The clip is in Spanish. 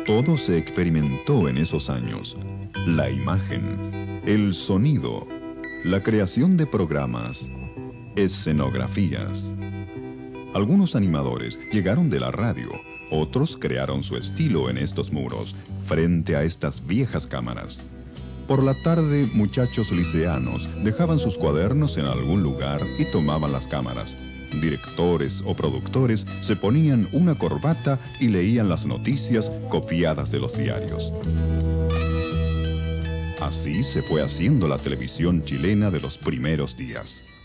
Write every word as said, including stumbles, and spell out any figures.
Todo se experimentó en esos años. La imagen, el sonido, la creación de programas, escenografías. Algunos animadores llegaron de la radio, otros crearon su estilo en estos muros, frente a estas viejas cámaras. Por la tarde, muchachos liceanos dejaban sus cuadernos en algún lugar y tomaban las cámaras. Directores o productores se ponían una corbata y leían las noticias copiadas de los diarios. Así se fue haciendo la televisión chilena de los primeros días.